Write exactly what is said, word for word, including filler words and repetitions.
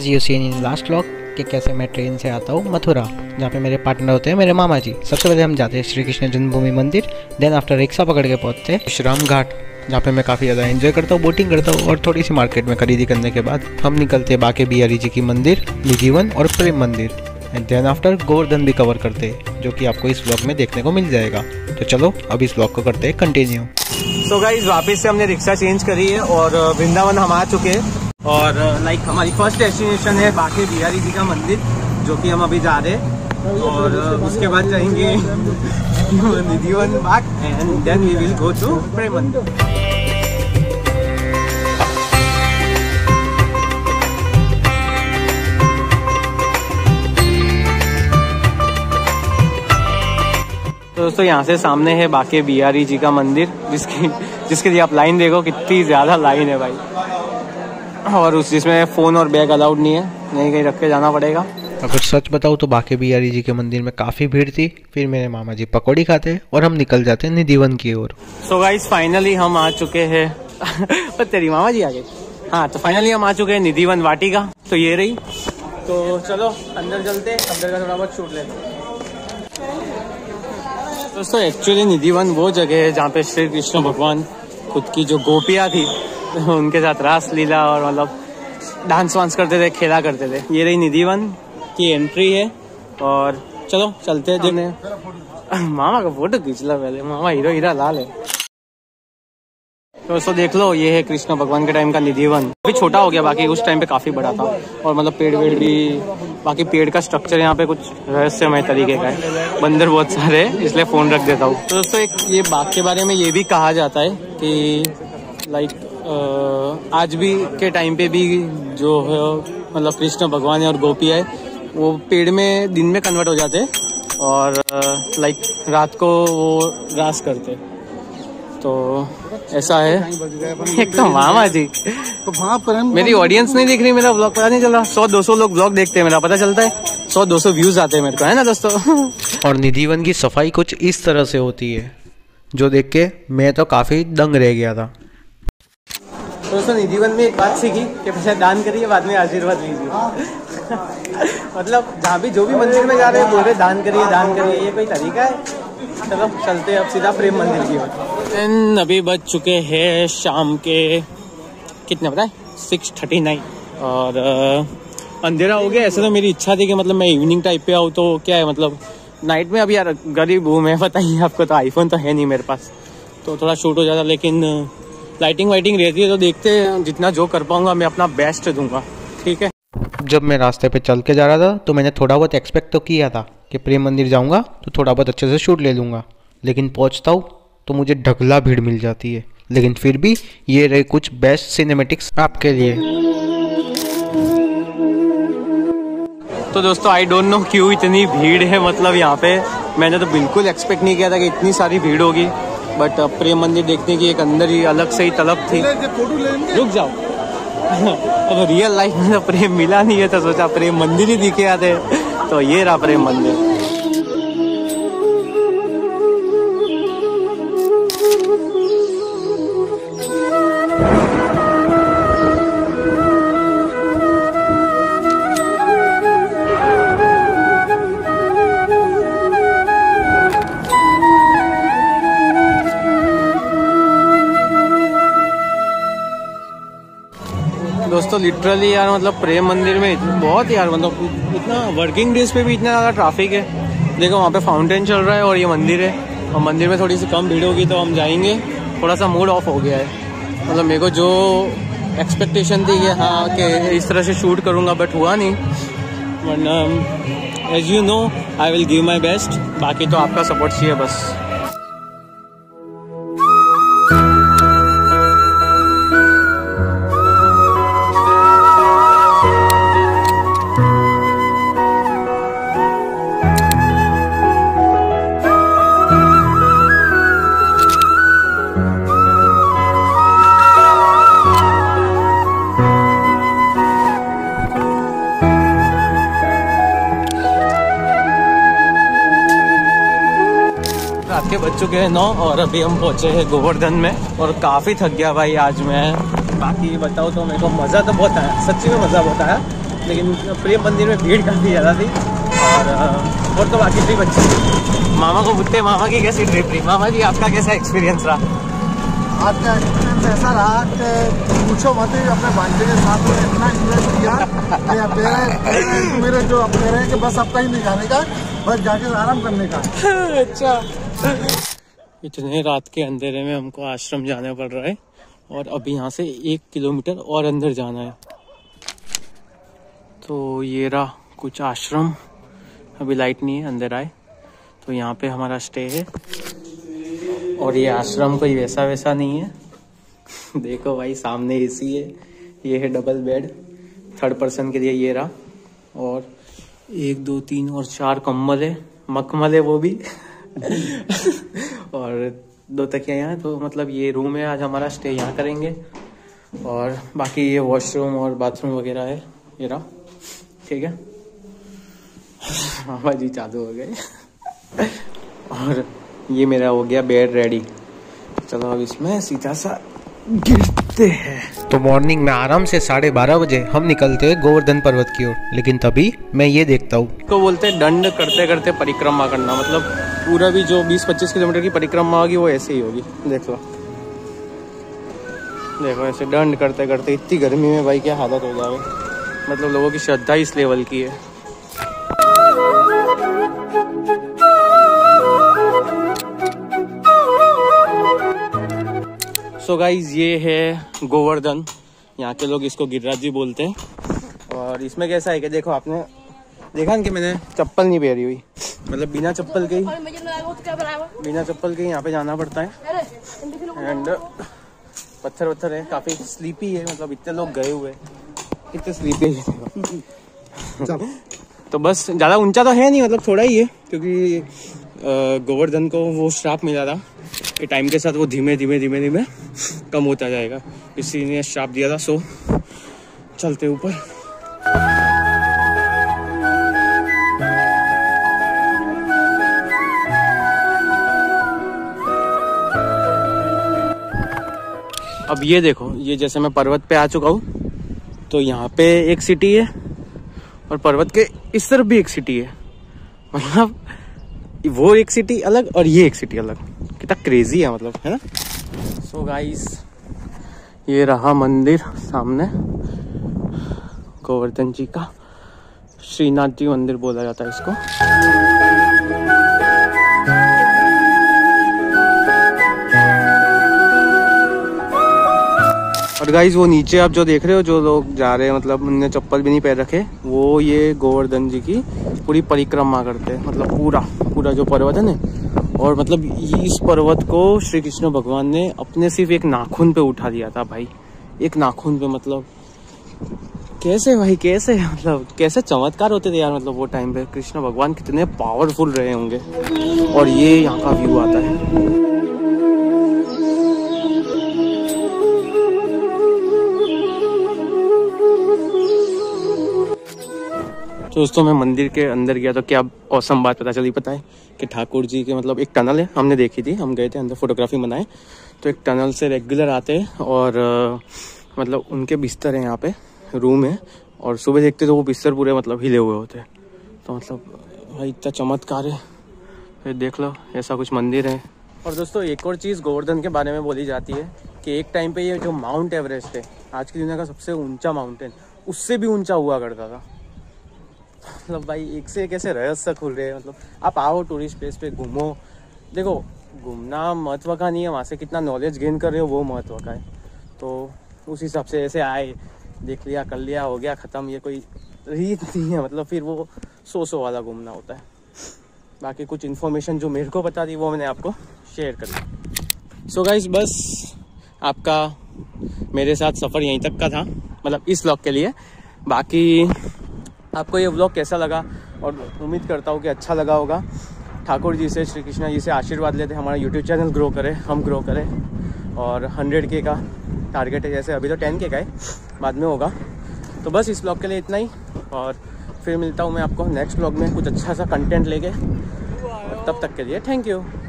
As you seen in last vlog कि कैसे मैं ट्रेन से आता हूँ मथुरा, जहाँ पे मेरे पार्टनर होते हैं मेरे मामा जी। सबसे पहले हम जाते हैं श्री कृष्ण जन्मभूमि मंदिर, देन आफ्टर रिक्शा पकड़ के पहुँचते हैं विश्राम घाट, जहाँ पे मैं काफ़ी ज़्यादा एंजॉय करता हूँ, बोटिंग करता हूँ और थोड़ी सी मार्केट में खरीदी करने के बाद हम निकलते हैं बाके बिहारी जी की मंदिर, निधिवन और प्रेम मंदिर। एंड देन आफ्टर गोवर्धन भी कवर करते हैं, जो कि आपको इस व्लॉग में देखने को मिल जाएगा। तो चलो अब इस व्लॉग को करते हैं कंटिन्यू। सो गाइस वापस से हमने रिक्शा चेंज करी है और वृंदावन हम आ चुके हैं और लाइक हमारी फर्स्ट डेस्टिनेशन है बाके बिहारी जी का मंदिर, जो कि हम अभी जा रहे हैं और उसके बाद जाएंगे निधिवन बाग and then we will go to Prem Mandir. तो दोस्तों यहाँ से सामने है बाके बिहारी जी का मंदिर, जिसकी जिसके लिए आप लाइन देखो कितनी ज़्यादा लाइन है भाई, और उस जिसमें फ़ोन और बैग अलाउड नहीं है, नहीं कहीं रख के जाना पड़ेगा। अगर सच बताऊँ तो बाके बिहारी जी के मंदिर में काफ़ी भीड़ थी, फिर मेरे मामा जी पकौड़ी खाते और हम निकल जाते निधिवन की ओर। सो गाइस फाइनली हम आ चुके हैं पर तेरी मामा जी आ गए। हाँ तो फाइनली हम आ चुके हैं निधिवन वाटिका, तो ये रही। तो चलो अंदर चलते, अंदर का थोड़ा बहुत शूट लेते। दोस्तों एक्चुअली निधिवन वो जगह है जहाँ पे श्री कृष्ण भगवान खुद की जो गोपियाँ थी उनके साथ रास लीला और मतलब डांस वांस करते थे, खेला करते थे। ये रही निधिवन की एंट्री है और चलो चलते हैं। जिन्हें मामा का फोटो खींच ला पहले, मामा हीरो हीरा लाल है। दोस्तों देख लो, ये है कृष्ण भगवान के टाइम का निधिवन। अभी छोटा हो गया, बाकी उस टाइम पे काफी बड़ा था और मतलब पेड़ वेड़ भी, बाकी पेड़ का स्ट्रक्चर यहाँ पे कुछ रहस्यमय तरीके का है। बंदर बहुत सारे हैं इसलिए फोन रख देता हूँ। तो दोस्तों एक ये बाग के बारे में ये भी कहा जाता है कि लाइक आज भी के टाइम पे भी जो है मतलब कृष्ण भगवान और गोपियाँ है वो पेड़ में दिन में कन्वर्ट हो जाते हैं और लाइक रात को वो रास करते। तो ऐसा है। एक तो मामा जी तो वहाँ पर मेरी ऑडियंस नहीं दिख रही, मेरा ब्लॉग पता नहीं चला। सौ दो सौ लोग ब्लॉग देखते हैं, मेरा पता चलता है सौ दो सौ व्यूज आते हैं मेरे को, है ना दोस्तों। और निधिवन की सफाई कुछ इस तरह से होती है, जो देख के मैं तो काफी दंग रह गया था। दोस्तों निधिवन में एक बात सीखी कि पहले दान करिए बाद में आशीर्वाद लीजिए। मतलब जहाँ भी जो भी मंदिर में जा रहे हैं बोल रहे दान करिए दान करिए, ये कोई तरीका है। चलो चलते हैं अब सीधा प्रेम मंदिर की ओर। अभी बज चुके हैं शाम के कितने पता है सिक्स थर्टी नाइन और अंधेरा हो गया। ऐसे तो मेरी इच्छा थी कि मतलब मैं इवनिंग टाइप पे आऊँ, तो क्या है मतलब नाइट में। अभी यार गरीब हूँ मैं, पता ही आपको, तो आईफोन तो है नहीं मेरे पास, तो थोड़ा शूट हो जाता। लेकिन लाइटिंग वाइटिंग रहती है तो देखते हैं, जितना जो कर पाऊंगा मैं अपना बेस्ट दूंगा, ठीक है। जब मैं रास्ते पे चल के जा रहा था तो मैंने थोड़ा बहुत एक्सपेक्ट तो किया था कि प्रेम मंदिर जाऊंगा तो थोड़ा बहुत अच्छे से शूट ले लूँगा, लेकिन पहुंचता हूँ तो मुझे ढगला भीड़ मिल जाती है। लेकिन फिर भी ये रहे कुछ बेस्ट सिनेमेटिक्स आपके लिए। तो दोस्तों आई डोंट नो क्यों इतनी भीड़ है, मतलब यहाँ पे मैंने तो बिल्कुल एक्सपेक्ट नहीं किया था कि इतनी सारी भीड़ होगी। बट प्रेम मंदिर देखने की एक अंदर ही अलग से ही तलब थी। रुक जाओ अब रियल लाइफ में तो प्रेम मिला नहीं है, तो सोचा प्रेम मंदिर ही दिखे आते। तो ये रहा प्रेम मंदिर। दोस्तों लिटरली यार मतलब प्रेम मंदिर में बहुत यार मतलब इतना वर्किंग डेज पे भी इतना ज़्यादा ट्रैफिक है। देखो वहाँ पे फाउंटेन चल रहा है और ये मंदिर है, और मंदिर में थोड़ी सी कम भीड़ होगी तो हम जाएंगे। थोड़ा सा मूड ऑफ हो गया है, मतलब मेरे को जो एक्सपेक्टेशन थी कि हाँ कि इस तरह से शूट करूँगा, बट हुआ नहीं। वरना as you know I will give my best, बाकी तो आपका सपोर्ट चाहिए बस। रात के बज चुके हैं नौ और अभी हम पहुंचे हैं गोवर्धन में और काफ़ी थक गया भाई आज मैं। बाकी बताओ तो मेरे को मज़ा तो बहुत आया, सच्ची में मज़ा बहुत आया। लेकिन प्रेम मंदिर में भीड़ काफ़ी ज़्यादा थी। और और तो बाकी ट्रिप अच्छी थी। मामा को पूछते मामा की कैसी ट्रिप रही। मामा जी आपका कैसा एक्सपीरियंस रहा? आज का एक्सपीरियंस ऐसा रहा कि पूछो मत ही, अपने भांजे के साथ में इतना इंजॉय किया कि अब मेरे मेरे जो अपने रहे कि बस अब कहीं नहीं जाने का, बस जाके आराम करने का। अच्छा, इतने रात के अंधेरे में हमको आश्रम जाना पड़ रहा है और अब यहाँ से एक किलोमीटर और अंदर जाना है। तो ये रहा कुछ आश्रम, अभी लाइट नहीं है, अंदर आए तो यहाँ पे हमारा स्टे है। और ये आश्रम कोई वैसा वैसा नहीं है। देखो भाई सामने एसी है, ये है डबल बेड थर्ड पर्सन के लिए ये रहा, और एक दो तीन और चार कम्बल है, मखमल है वो भी। और दो तकिया यहाँ, तो मतलब ये रूम है, आज हमारा स्टे यहाँ करेंगे। और बाकी ये वॉशरूम और बाथरूम वगैरह है, ये रहा, ठीक है। मामा जी चालू हो गए। और ये मेरा हो गया बेड रेडी। चलो अब इसमें सीधा सा गिरते हैं। तो मॉर्निंग में आराम से साढ़े बारह बजे हम निकलते हैं गोवर्धन पर्वत की ओर, लेकिन तभी मैं ये देखता हूँ को बोलते हैं दंड करते करते परिक्रमा करना, मतलब पूरा भी जो बीस पच्चीस किलोमीटर की परिक्रमा होगी वो ऐसे ही होगी। देख लो, देखो ऐसे दंड करते करते, इतनी गर्मी में भाई क्या हालत हो जाए। मतलब लोगों की श्रद्धा इस लेवल की है। सो so गाइज ये है गोवर्धन, यहाँ के लोग इसको गिरिराज जी बोलते हैं। और इसमें कैसा है कि देखो, आपने देखा कि मैंने चप्पल नहीं पहनी हुई, मतलब बिना चप्पल के ही बिना चप्पल के ही यहाँ पे जाना पड़ता है। एंड पत्थर वत्थर है, काफी स्लीपी है, मतलब इतने लोग गए हुए, कितने स्लीपी है। तो बस ज़्यादा ऊंचा तो है नहीं, मतलब थोड़ा ही है, क्योंकि गोवर्धन को वो श्राप मिला था कि टाइम के साथ वो धीमे धीमे धीमे धीमे कम होता जाएगा, इसी ने श्राप दिया था। सो चलते ऊपर। अब ये देखो, ये जैसे मैं पर्वत पे आ चुका हूँ, तो यहाँ पे एक सिटी है और पर्वत के इस तरफ भी एक सिटी है। मतलब वो एक सिटी अलग और ये एक सिटी अलग, कितना क्रेजी है, मतलब, है ना। सो गाइस ये रहा मंदिर सामने, गोवर्धन जी का, श्रीनाथ जी मंदिर बोला जाता है इसको। और गाइस वो नीचे आप जो देख रहे हो, जो लोग जा रहे हैं, मतलब उनने चप्पल भी नहीं पहन रखे, वो ये गोवर्धन जी की पूरी परिक्रमा करते हैं, मतलब पूरा पूरा जो पर्वत है ना। और मतलब इस पर्वत को श्री कृष्ण भगवान ने अपने सिर्फ एक नाखून पे उठा दिया था भाई, एक नाखून पे। मतलब कैसे भाई, कैसे, मतलब कैसे चमत्कार होते थे यार, मतलब वो टाइम पे कृष्ण भगवान कितने पावरफुल रहे होंगे। और ये यहाँ का व्यू आता है। तो दोस्तों मैं मंदिर के अंदर गया तो क्या औसम बात पता चली, पता है कि ठाकुर जी के, मतलब एक टनल है, हमने देखी थी, हम गए थे अंदर फोटोग्राफी बनाए, तो एक टनल से रेगुलर आते हैं और आ, मतलब उनके बिस्तर हैं यहाँ पे, रूम है, और सुबह देखते तो वो बिस्तर पूरे मतलब हिले हुए होते हैं। तो मतलब भाई इतना चमत्कार है, फिर देख लो ऐसा कुछ मंदिर है। और दोस्तों एक और चीज़ गोवर्धन के बारे में बोली जाती है कि एक टाइम पे ये जो माउंट एवरेस्ट है, आज की दुनिया का सबसे ऊंचा माउंटेन, उससे भी ऊंचा हुआ करता था। मतलब भाई एक से एक ऐसे रहस्य खुल रहे हैं। मतलब आप आओ टूरिस्ट प्लेस पे घूमो, देखो घूमना महत्व का नहीं है, वहाँ से कितना नॉलेज गेन कर रहे हो वो महत्व का है। तो उस हिसाब से ऐसे आए, देख लिया, कर लिया, हो गया, ख़त्म, ये कोई रीत नहीं है। मतलब फिर वो सो सो वाला घूमना होता है। बाकी कुछ इन्फॉर्मेशन जो मेरे को बता दी वो मैंने आपको शेयर कर दी। सो गाइस बस आपका मेरे साथ सफ़र यहीं तक का था, मतलब इस व्लॉग के लिए। बाकी आपको ये व्लॉग कैसा लगा, और उम्मीद करता हूँ कि अच्छा लगा होगा। ठाकुर जी से, श्री कृष्णा जी से आशीर्वाद लेते हमारा यूट्यूब चैनल ग्रो करे, हम ग्रो करें, और हंड्रेड के का टारगेट है, जैसे अभी तो टेन के का है, बाद में होगा। तो बस इस व्लॉग के लिए इतना ही, और फिर मिलता हूँ मैं आपको नेक्स्ट व्लॉग में कुछ अच्छा सा कंटेंट लेके। तब तक के लिए थैंक यू।